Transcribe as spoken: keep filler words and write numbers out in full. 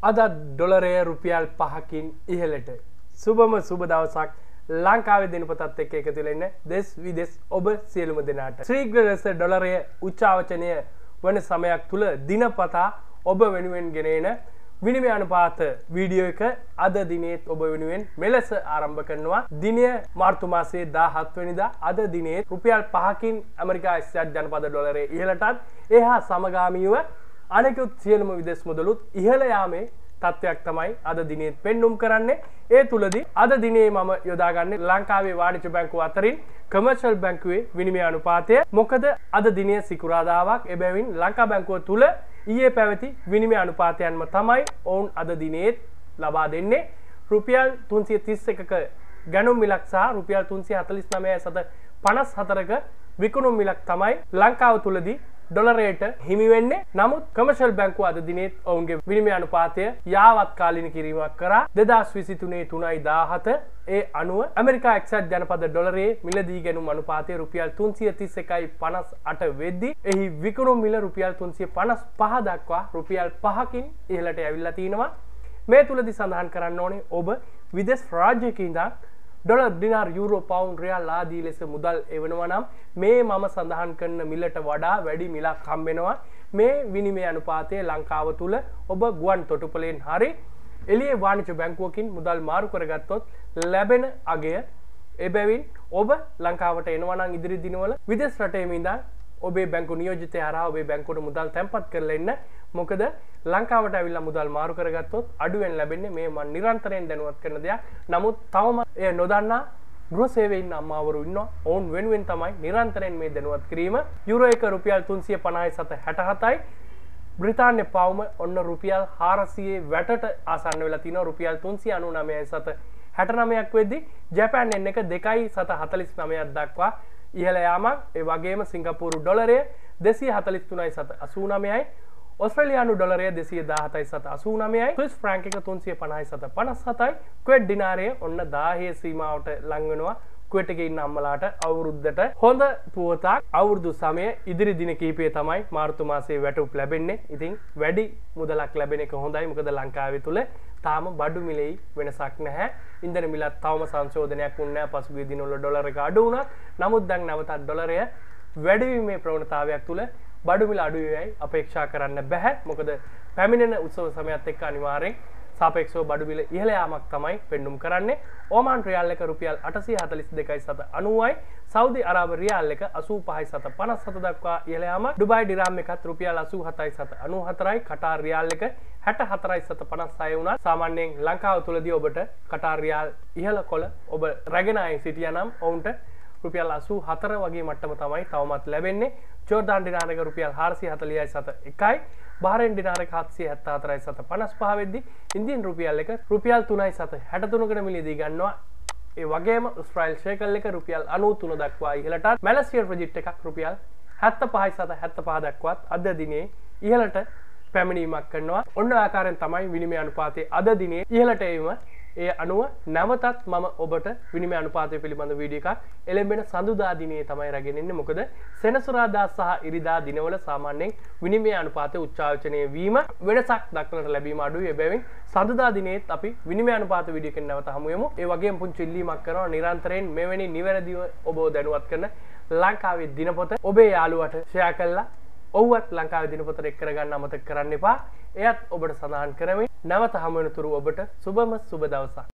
අද ඩොලරය රුපියල් පහකින් ඉහළට සුබම සුබ දවසක් ලංකාවේ දිනපතත් එක්ක එකතු වෙලා ඉන්න දෙස් විදෙස් ඔබ සියලුම දෙනාට ශීඝ්‍ර ලෙස ඩොලරය උච්චාවචනය වන සමයක් තුල දිනපතා ඔබ වෙනුවෙන් ගෙන එන විනිමය අනුපාත වීඩියෝ එක අද දිනේත් ඔබ වෙනුවෙන් මෙලෙස ආරම්භ කරනවා. දිනය මාර්තු මාසයේ දාහත් වෙනිදා අද දිනේත් රුපියල් පහකින් ඇමරිකා එක්සත් ජනපද ඩොලරය ඉහළටත් එහා සමගාමීව අනෙකුත් සියලුම විදේශ මුදලුත් ඉහළ යාමේ තත්ත්වයක් තමයි අද දිනේත් පෙන්눔 කරන්නේ. ඒ තුලදී අද දිනේ මම යොදාගන්නේ ලංකාවේ වාණිජ්‍ය බැංකුව අතරින් කමර්ෂල් බැංකුවේ විනිමය අනුපාතය. මොකද අද දිනේ සිකුරාදාවක් එබැවින් ලංකා බැංකුව තුල ඊයේ පැවති විනිමය අනුපාතයන්ම තමයි ඔවුන් අද දිනේත් ලබා දෙන්නේ. රුපියල් තුන්සිය තිස් එකක ගණුම් මිලක් සහ රුපියල් තුන්සිය හතලිස් නවය සත පනස් හතරක විකුණුම් මිලක් තමයි ලංකාව තුලදී ඩොලරයට හිමි වෙන්නේ. නමුත් කමර්ෂල් බැංකුව අද දිනේත් ඔවුන්ගේ විනිමය අනුපාතය යාවත් කාලීන කිරීමක් කරා. දෙදහස් විසිතුනේ තුනයි දාහත ඒ අනුව ඇමරිකා එක්සත් ජනපද ඩොලරයේ මිලදී ගැනුම් අනුපාතය රුපියල් තුන්සිය තිස් එකයි පනස් අට වෙද්දී එහි විකුණුම් මිල රුපියල් තුන්සිය පනස් පහ දක්වා රුපියල් පහකින් ඉහළට ඇවිල්ලා තිනවා. මේ තුලදී සඳහන් කරන්න ඕනේ ඔබ විදේශ රාජ්‍යයක ඉඳන් ඩොලර් දිනාර් යුරෝ පවුන්ඩ් රියල් ආදී ලෙස මුදල් එවනවා නම් මේ මම සඳහන් කරන මිලට වඩා වැඩි මිලක් හම්බ වෙනවා. මේ විනිමය අනුපාතය ලංකාව තුල ඔබ ගුවන් තොටුපළෙන් හරි එළියේ වාණිජ්‍ය බැංකුවකින් මුදල් මාරු කරගත්තොත් ලැබෙන අගය එබැවින් ඔබ ලංකාවට එනවා නම් ඉදිරි දිනවල විදේශ රටේම ඉඳන් ඔබේ බැංකු නියෝජිතය හරහා ඔබේ බැංකුවට මුදල් තැන්පත් කරලා ඉන්න. මොකද ලංකාවට ඇවිල්ලා මුදල් මාරු කරගත්තොත් අඩුවෙන් ලැබෙන්නේ මේ මම නිරන්තරයෙන් දැනුවත් කරන දෙයක්. නමුත් තවම එය නොදන්නා ගෘහ සේවයේ ඉන්න අම්මාවරු ඉන්නවා. ඔවුන් වෙනුවෙන් තමයි නිරන්තරයෙන් මේ දැනුවත් කිරීම. යුරෝ එක රුපියල් තුන්සිය පනහයි සත හැට හතයි. බ්‍රිතාන්‍ය පවුම ඔන්න රුපියල් හාරසියයේ වැටට ආසන්න වෙලා තිනවා. රුපියල් තුන්සිය අනූනවයයි සත හැට නවයක් වෙද්දී ජපාන් යෙන් එක දෙකයි සත හතලිස් නවයක් දක්වා ඉහළ යාමක්. ඒ වගේම සිංගප්පූරු ඩොලරය දෙසිය හතලිස් තුනයි සත අසූ නවයයි. ඔස්ට්‍රේලියානු ඩොලරය දෙසිය දාහතයි සත අසූ නවයයි. ස්විස් ෆ්‍රැන්ක් එක තුන්සිය පනහයි සත පනස් හතයි. කුවේට් දිනාරය ඔන්න දාහේ සීමාවට ලං වෙනවා. කුවේට් එකේ ඉන්න අම්මලාට අවුරුද්දට හොඳ පුවතක් අවුරුදු සමය ඉදිරි දින කිහිපය තමයි මාර්තු මාසයේ වැටුප් ලැබෙන්නේ. ඉතින් වැඩි මුදලක් ලැබෙන එක හොඳයි. මොකද ලංකාවේ තුල තාම බඩු මිලෙයි වෙනසක් නැහැ. ඉන්ධන මිලත් තවම සංශෝධනයක් වුණේ නැහැ. පසුගිය දිනවල ඩොලර් එක අඩු වුණා. නමුත් දැන් නැවතත් ඩොලරය වැඩිවීමේ ප්‍රවණතාවයක් තුල බඩු මිල අඩු වෙයි අපේක්ෂා කරන්න බෑ. මොකද පැමිණෙන උත්සව සමයත් එක්ක අනිවාර්යෙන් සාපේක්ෂව බඩු මිල ඉහළ යාමක් තමයි පෙන්눔 කරන්නේ. ඕමාන් රියාල් එක රුපියල් අටසිය හතලිස් දෙකයි සත අනූවයි. සෞදි අරාබ රියාල් එක අසූ පහයි සත පනස් හත දක්වා ඉහළ යාමක්. ඩුබායි දිරාම් එකත් රුපියල් අසූ හතයි සත අනූ හතරයි. කටාර් රියාල් එක හැට හතරයි සත පනස් හය වුණා. සාමාන්‍යයෙන් ලංකාව තුලදී ඔබට කටාර් රියාල් ඉහළ කොළ ඔබ රැගෙන අය සිටියා නම් ඔවුන්ට රුපියල් අසූ හතර වගේ මට්ටම තමයි තවමත් ලැබෙන්නේ. ජෝර්ඩාන් දිනාර එක රුපියල් හාරසිය හතලිහයි සත එකයි. බහරේන් දිනාර එක හත්සිය හැත්තෑ හතරයි සත පනස් පහ වෙද්දී ඉන්දියන් රුපියල් එක රුපියල් තුනයි සත හැට තුනකට මිලදී ගන්නවා. ඒ වගේම ඉස්රායෙල් ෂේකල් එක රුපියල් අනූ තුන දක්වා ඉහළටත්. මැලේසියානු රිජිට් එකක් රුපියල් හැත්තෑ පහයි සත හැත්තෑ පහ දක්වාත් අද දිනේ ඉහළට පැමිණීමක් කරනවා. ඔන්න ආකාරයෙන් තමයි විනිමය අනුපාතයේ අද දිනේ ඉහළට එීම. ඒ අනුව නැවතත් මම ඔබට විනිමය අනුපාතය පිළිබඳ වීඩියෝ එකක් එළඹෙන සඳුදා දිනේ තමයි රැගෙන ඉන්නේ. මොකද සෙනසුරාදා සහ ඉරිදා දිනවල සාමාන්‍යයෙන් විනිමය අනුපාතය උච්චාවචනය වීම වෙනසක් දක්නට ලැබීම අඩුයි. එබැවින් සඳුදා දිනේත් අපි විනිමය අනුපාත වීඩියෝ එකෙන් නැවත හමු වෙමු. ඒ වගේම පුංචි ඉල්ලීමක් කරනවා නිරන්තරයෙන් මෙවැනි නිවැරදිව ඔබව දැනුවත් කරන ලංකාවේ දිනපොත ඔබේ යාළුවට ෂෙයා කරලා ඔව්වත් ලංකාවේ දිනපොතට එක් කරගන්න අමතක කරන්න එපා. එයත් ඔබට සඳහන් කරමින් නැවත හමු වෙනතුරු ඔබට සුබම සුබ දවසක්.